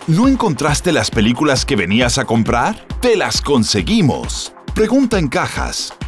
¿No encontraste las películas que venías a comprar? ¡Te las conseguimos! Pregunta en Cajas.